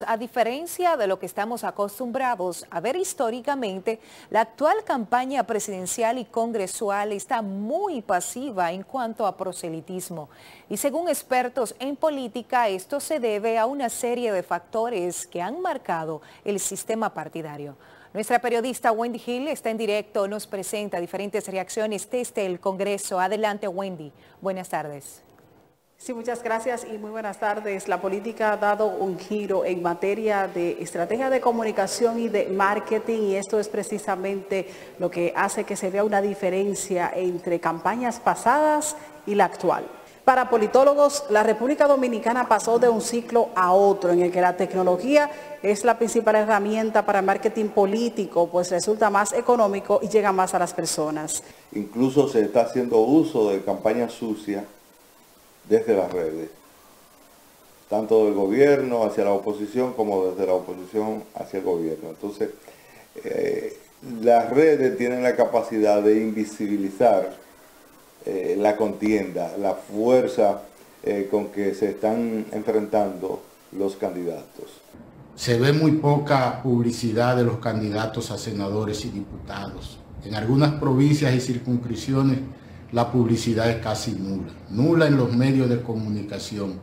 a diferencia de lo que estamos acostumbrados a ver históricamente, la actual campaña presidencial y congresual está muy pasiva en cuanto a proselitismo. Y según expertos en política, esto se debe a una serie de factores que han marcado el sistema partidario. Nuestra periodista Wendy Hill está en directo, nos presenta diferentes reacciones desde el Congreso. Adelante, Wendy. Buenas tardes. Sí, muchas gracias y muy buenas tardes. La política ha dado un giro en materia de estrategia de comunicación y de marketing, y esto es precisamente lo que hace que se vea una diferencia entre campañas pasadas y la actual. Para politólogos, la República Dominicana pasó de un ciclo a otro en el que la tecnología es la principal herramienta para marketing político, pues resulta más económico y llega más a las personas. Incluso se está haciendo uso de campañas sucias desde las redes, tanto del gobierno hacia la oposición como desde la oposición hacia el gobierno. Entonces, las redes tienen la capacidad de invisibilizar la contienda, la fuerza con que se están enfrentando los candidatos. Se ve muy poca publicidad de los candidatos a senadores y diputados. En algunas provincias y circunscripciones la publicidad es casi nula. Nula en los medios de comunicación,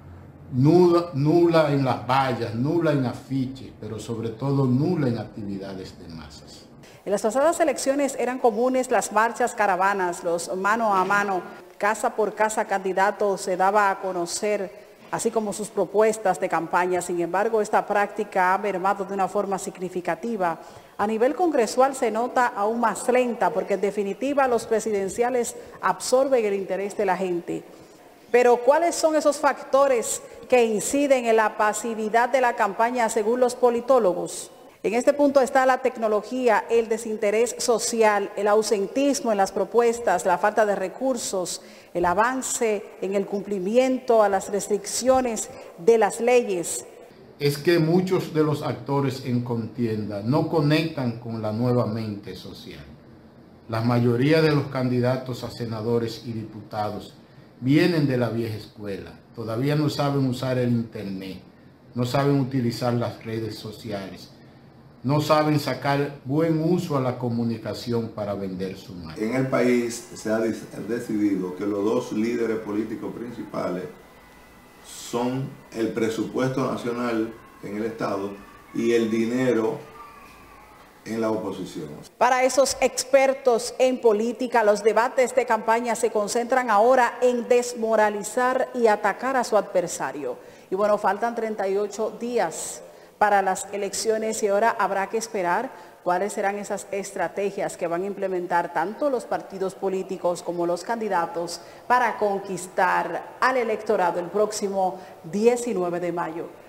nula en las vallas, nula en afiches, pero sobre todo nula en actividades de masas. En las pasadas elecciones eran comunes las marchas, caravanas, los mano a mano, casa por casa candidato se daba a conocer, así como sus propuestas de campaña. Sin embargo, esta práctica ha mermado de una forma significativa. A nivel congresual se nota aún más lenta, porque en definitiva los presidenciales absorben el interés de la gente. Pero ¿cuáles son esos factores que inciden en la pasividad de la campaña según los politólogos? En este punto está la tecnología, el desinterés social, el ausentismo en las propuestas, la falta de recursos, el avance en el cumplimiento a las restricciones de las leyes. Es que muchos de los actores en contienda no conectan con la nueva mente social. La mayoría de los candidatos a senadores y diputados vienen de la vieja escuela. Todavía no saben usar el internet, no saben utilizar las redes sociales, no saben sacar buen uso a la comunicación para vender su marca. En el país se ha decidido que los dos líderes políticos principales son el presupuesto nacional en el Estado y el dinero en la oposición. Para esos expertos en política, los debates de campaña se concentran ahora en desmoralizar y atacar a su adversario. Y bueno, faltan 38 días para las elecciones y ahora habrá que esperar cuáles serán esas estrategias que van a implementar tanto los partidos políticos como los candidatos para conquistar al electorado el próximo 19 de mayo.